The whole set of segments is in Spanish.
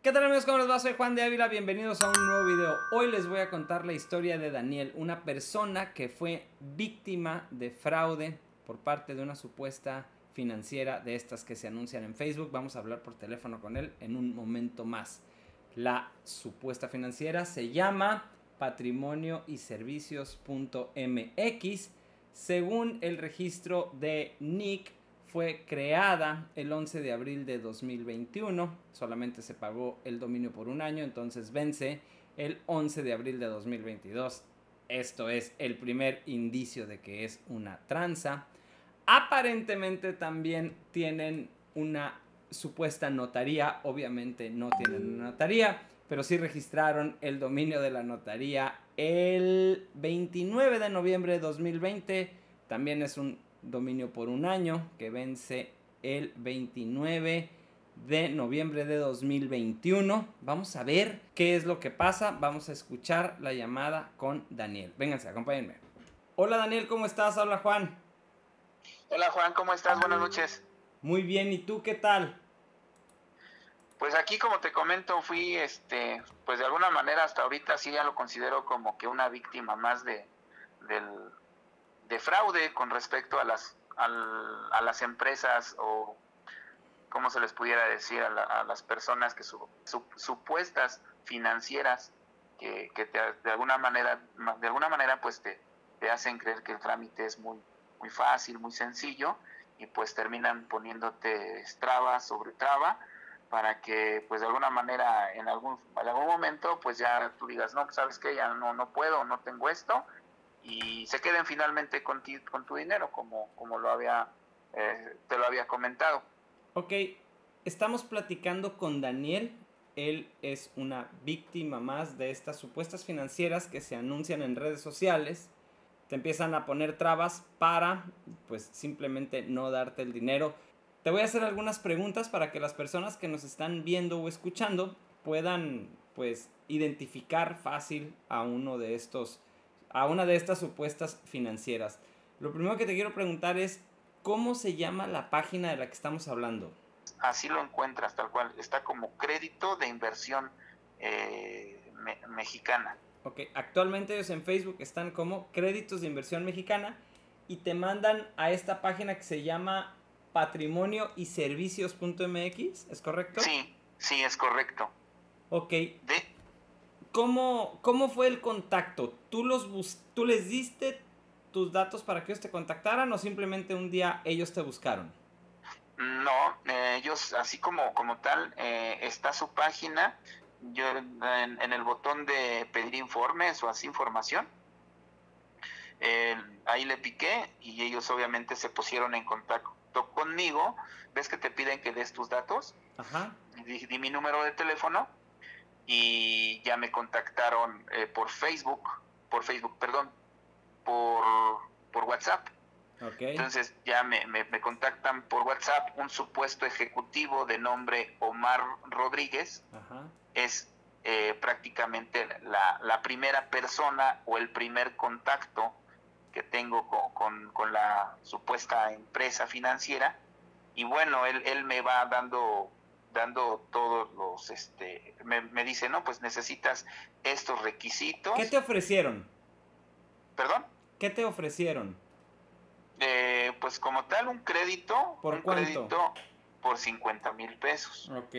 ¿Qué tal amigos? ¿Cómo les va? Soy Juan de Ávila, bienvenidos a un nuevo video. Hoy les voy a contar la historia de Daniel, una persona que fue víctima de fraude por parte de una supuesta financiera de estas que se anuncian en Facebook. Vamos a hablar por teléfono con él en un momento más. La supuesta financiera se llama Patrimonio y Servicios.mx. Según el registro de Nick, fue creada el 11 de abril de 2021, solamente se pagó el dominio por un año, entonces vence el 11 de abril de 2022. Esto es el primer indicio de que es una tranza. Aparentemente también tienen una supuesta notaría, obviamente no tienen una notaría, pero sí registraron el dominio de la notaría el 29 de noviembre de 2020, también es un dominio por un año que vence el 29 de noviembre de 2021. Vamos a ver qué es lo que pasa. Vamos a escuchar la llamada con Daniel. Vénganse, acompáñenme. Hola Daniel, ¿cómo estás? Habla Juan. Hola Juan, ¿cómo estás? Buenas noches. Muy bien, ¿y tú qué tal? Pues aquí, como te comento, fui, pues de alguna manera hasta ahorita sí ya lo considero como que una víctima más de fraude con respecto a las empresas, o cómo se les pudiera decir a las personas que supuestas financieras que de alguna manera pues te hacen creer que el trámite es muy fácil, muy sencillo, y pues terminan poniéndote traba sobre traba para que pues de alguna manera en algún momento pues ya tú digas, no, sabes que ya no puedo, no tengo esto, y se queden finalmente con tu dinero, como te lo había comentado. Ok, estamos platicando con Daniel. Él es una víctima más de estas supuestas financieras que se anuncian en redes sociales. Te empiezan a poner trabas para, pues, simplemente no darte el dinero. Te voy a hacer algunas preguntas para que las personas que nos están viendo o escuchando puedan, pues, identificar fácil a una de estas supuestas financieras. Lo primero que te quiero preguntar es, ¿cómo se llama la página de la que estamos hablando? Así lo encuentras, tal cual. Está como Crédito de Inversión Mexicana. Ok, actualmente ellos en Facebook están como Créditos de Inversión Mexicana y te mandan a esta página que se llama Patrimonio y Servicios.mx, ¿es correcto? Sí, es correcto. Ok. ¿Cómo fue el contacto? ¿Tú les diste tus datos para que ellos te contactaran o simplemente un día ellos te buscaron? No, ellos así como tal, está su página. Yo en el botón de pedir informes o así información, ahí le piqué y ellos obviamente se pusieron en contacto conmigo. ¿Ves que te piden que des tus datos? Ajá. Di mi número de teléfono y ya me contactaron por WhatsApp. Okay. Entonces ya me contactan por WhatsApp un supuesto ejecutivo de nombre Omar Rodríguez. Ajá. Es prácticamente la primera persona o el primer contacto que tengo con la supuesta empresa financiera. Y bueno, él me va dando todos los, me dice, no, pues necesitas estos requisitos. ¿Qué te ofrecieron? ¿Perdón? ¿Qué te ofrecieron? Pues como tal, un crédito. ¿Por cuánto? Crédito por 50,000 pesos. Ok.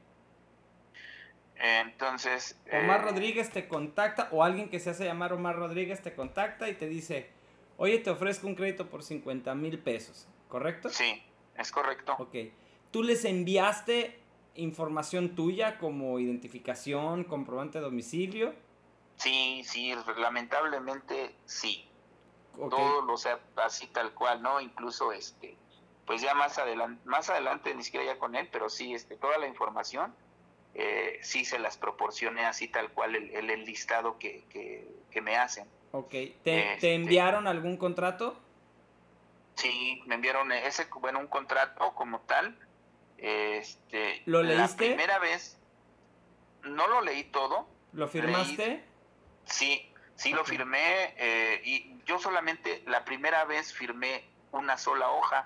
Entonces... Omar Rodríguez te contacta, o alguien que se hace llamar Omar Rodríguez te contacta y te dice, oye, te ofrezco un crédito por 50,000 pesos, ¿correcto? Sí, es correcto. Ok. ¿Tú les enviaste información tuya como identificación, comprobante de domicilio? Sí, lamentablemente sí. Okay. Todo, o sea, así tal cual, ¿no? Incluso, pues ya más adelante, ni siquiera ya con él, pero sí, toda la información, sí se las proporcioné así tal cual, el listado que me hacen. Ok. ¿Te enviaron algún contrato? Sí, me enviaron un contrato como tal. ¿Lo leíste? La primera vez no lo leí todo. ¿Lo firmaste? Sí, lo firmé, y yo solamente la primera vez firmé una sola hoja,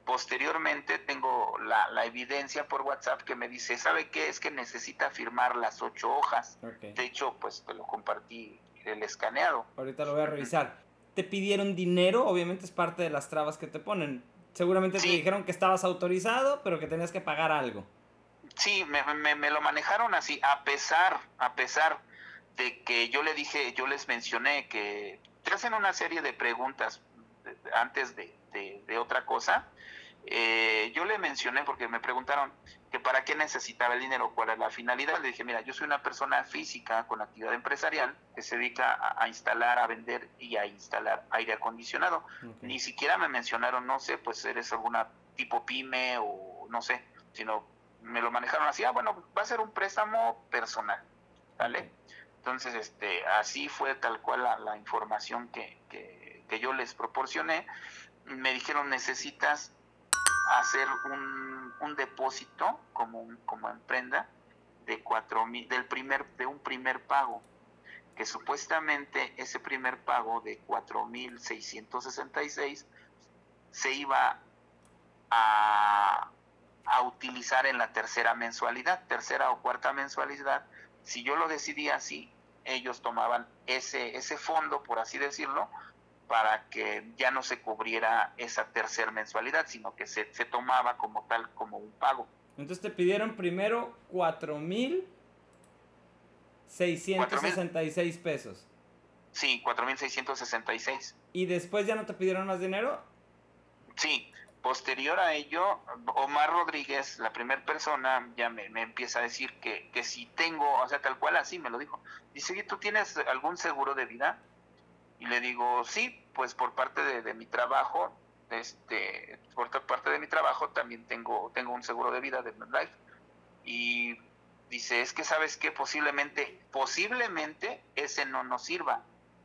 Posteriormente tengo la evidencia por WhatsApp que me dice, ¿sabe qué? Es que necesita firmar las 8 hojas. Ok. De hecho, pues te lo compartí el escaneado. Ahorita lo voy a Ujú. revisar. ¿Te pidieron dinero? Obviamente es parte de las trabas que te ponen. Seguramente te Sí, dijeron que estabas autorizado, pero que tenías que pagar algo. sí, me lo manejaron así, a pesar de que yo le dije, yo les mencioné que te hacen una serie de preguntas antes de otra cosa. Yo le mencioné porque me preguntaron que para qué necesitaba el dinero, cuál es la finalidad. Le dije, mira, yo soy una persona física con actividad empresarial que se dedica a instalar, a vender y a instalar aire acondicionado. Okay. Ni siquiera me mencionaron, no sé, pues eres alguna tipo pyme o no sé, sino me lo manejaron así, bueno, va a ser un préstamo personal, Okay. ¿vale? Entonces, así fue tal cual la información que yo les proporcioné. Me dijeron, necesitas hacer un depósito como en prenda de 4,000, de un primer pago, que supuestamente ese primer pago de 4,666 se iba a, a utilizar en la tercera o cuarta mensualidad. Si yo lo decidía así, ellos tomaban ese fondo, por así decirlo, para que ya no se cubriera esa tercera mensualidad, sino que se tomaba como tal, como un pago. Entonces te pidieron primero 4,000, 4,666 pesos. sí, 4,666. ¿Y después ya no te pidieron más dinero? Sí, posterior a ello, Omar Rodríguez, la primera persona, ya me empieza a decir que si tengo, o sea, tal cual así me lo dijo. Dice, oye, ¿tú tienes algún seguro de vida? Y le digo, sí, pues por parte de mi trabajo, por parte de mi trabajo también tengo un seguro de vida de MetLife. Y dice, es que sabes que posiblemente ese no nos sirva.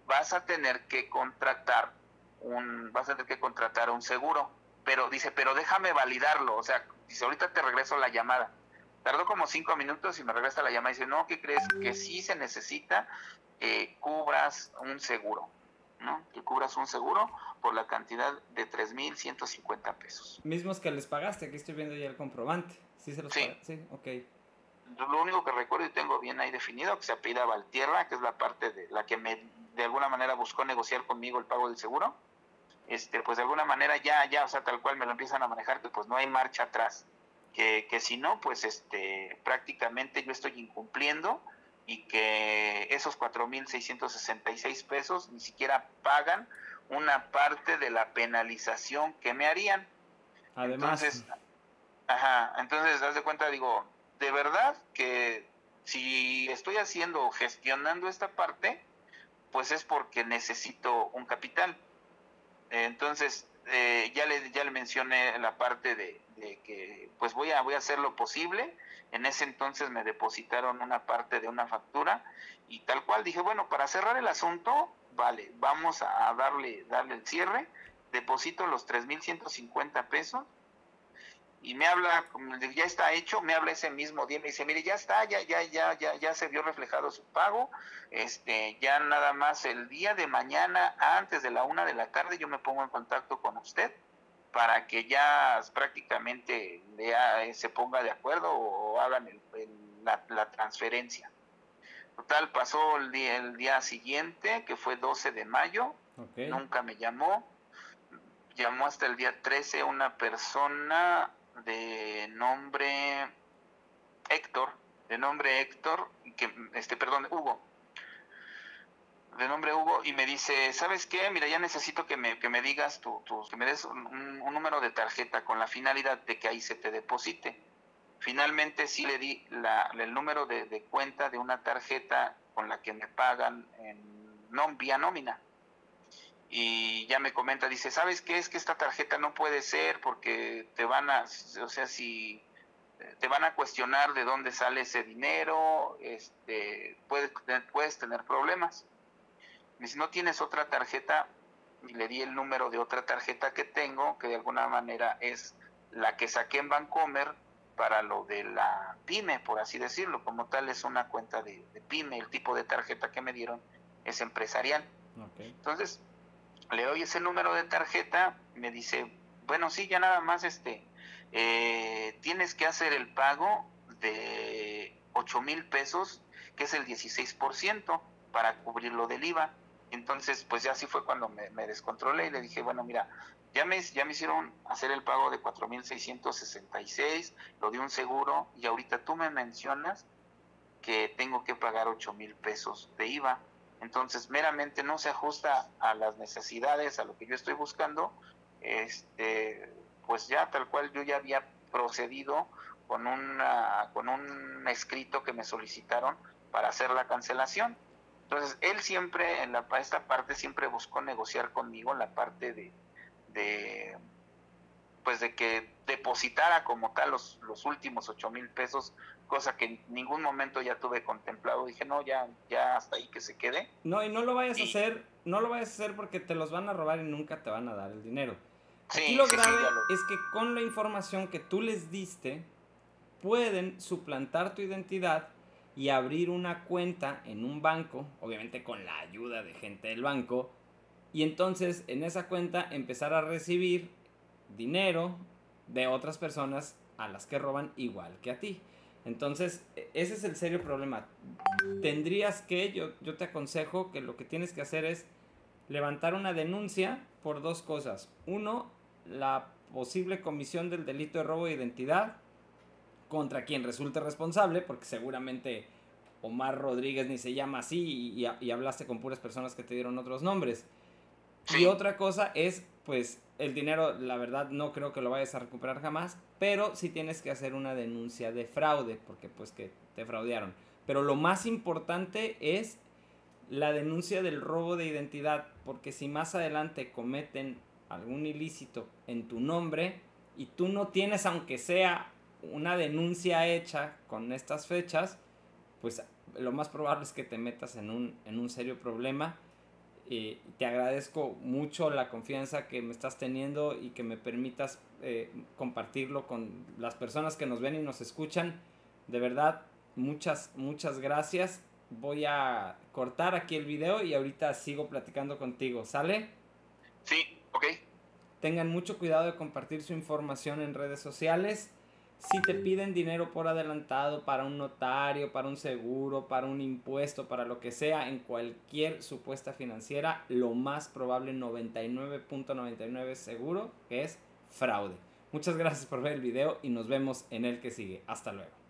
Vas a tener que contratar un seguro. Pero dice, pero déjame validarlo. O sea, dice, ahorita te regreso la llamada. Tardó como 5 minutos y me regresa la llamada y dice, no, ¿qué crees? Que sí se necesita que cubras un seguro, ¿no? Que cubras un seguro por la cantidad de 3,150 pesos. Mismos que les pagaste, aquí estoy viendo ya el comprobante. ¿Sí se los Sí, pagaste? Sí, ok. lo único que recuerdo y tengo bien ahí definido, que se apellida Valtierra, que es la parte de la que de alguna manera buscó negociar conmigo el pago del seguro. Pues de alguna manera ya, o sea, tal cual me lo empiezan a manejar, que pues no hay marcha atrás. Que si no, pues prácticamente yo estoy incumpliendo y que esos 4,666 pesos ni siquiera pagan una parte de la penalización que me harían. Además, Entonces, entonces, haz de cuenta, digo, de verdad que si estoy gestionando esta parte, pues es porque necesito un capital. Entonces, ya le mencioné la parte de que pues voy a hacer lo posible. En ese entonces me depositaron una parte de una factura y tal cual dije, bueno, para cerrar el asunto, vale, vamos a darle el cierre, deposito los 3,150 pesos y me habla, como ya está hecho, me habla ese mismo día, me dice, mire, ya está, ya se vio reflejado su pago, ya nada más el día de mañana, antes de la 1 de la tarde, yo me pongo en contacto con usted para que ya prácticamente se ponga de acuerdo o hagan la transferencia. Total, pasó el día siguiente, que fue 12 de mayo, ok. nunca me llamó hasta el día 13 una persona de nombre Héctor, Hugo, de nombre Hugo, y me dice, ¿sabes qué? Mira, ya necesito que me digas que me des un número de tarjeta con la finalidad de que ahí se te deposite. Finalmente sí le di el número de cuenta de una tarjeta con la que me pagan vía nómina. Y ya me comenta, dice, ¿sabes qué? Es que esta tarjeta no puede ser porque o sea, si te van a cuestionar de dónde sale ese dinero, puedes tener problemas. Y si no tienes otra tarjeta, y le di el número de otra tarjeta que tengo, que de alguna manera es la que saqué en Bancomer para lo de la pyme, por así decirlo. Como tal, es una cuenta de pyme, el tipo de tarjeta que me dieron es empresarial. Ok. Entonces, le doy ese número de tarjeta, me dice, bueno, sí, ya nada más tienes que hacer el pago de 8,000 pesos, que es el 16% para cubrirlo del IVA. Entonces, pues ya así fue cuando me descontrolé y le dije, bueno, mira, ya me hicieron hacer el pago de 4,666, lo de un seguro, y ahorita tú me mencionas que tengo que pagar 8,000 pesos de IVA. Entonces, meramente no se ajusta a las necesidades, a lo que yo estoy buscando. Pues ya tal cual yo ya había procedido con un escrito que me solicitaron para hacer la cancelación. Entonces, él siempre, esta parte, siempre buscó negociar conmigo la parte de pues de que depositara como tal los últimos 8,000 pesos, cosa que en ningún momento ya tuve contemplado. Dije, no, ya hasta ahí que se quede. No, y no lo vayas a hacer, no lo vayas a hacer porque te los van a robar y nunca te van a dar el dinero. Aquí Sí, lo sí, grave es que con la información que tú les diste, pueden suplantar tu identidad y abrir una cuenta en un banco, obviamente con la ayuda de gente del banco, y entonces en esa cuenta empezar a recibir dinero de otras personas a las que roban igual que a ti. Entonces, ese es el serio problema. Tendrías que, yo te aconsejo que lo que tienes que hacer es levantar una denuncia por dos cosas. Uno, la posible comisión del delito de robo de identidad contra quien resulte responsable, porque seguramente Omar Rodríguez ni se llama así y hablaste con puras personas que te dieron otros nombres. Sí. Y otra cosa es, pues, el dinero, la verdad, no creo que lo vayas a recuperar jamás, pero sí tienes que hacer una denuncia de fraude, porque pues que te fraudearon. Pero lo más importante es la denuncia del robo de identidad, porque si más adelante cometen algún ilícito en tu nombre y tú no tienes, aunque sea una denuncia hecha con estas fechas, pues lo más probable es que te metas en un serio problema. Te agradezco mucho la confianza que me estás teniendo y que me permitas compartirlo con las personas que nos ven y nos escuchan. De verdad, muchas gracias. Voy a cortar aquí el video y ahorita sigo platicando contigo. ¿Sale? Sí, ok. Tengan mucho cuidado de compartir su información en redes sociales. Si te piden dinero por adelantado para un notario, para un seguro, para un impuesto, para lo que sea, en cualquier supuesta financiera, lo más probable, 99.99 seguro, que es fraude. Muchas gracias por ver el video y nos vemos en el que sigue. Hasta luego.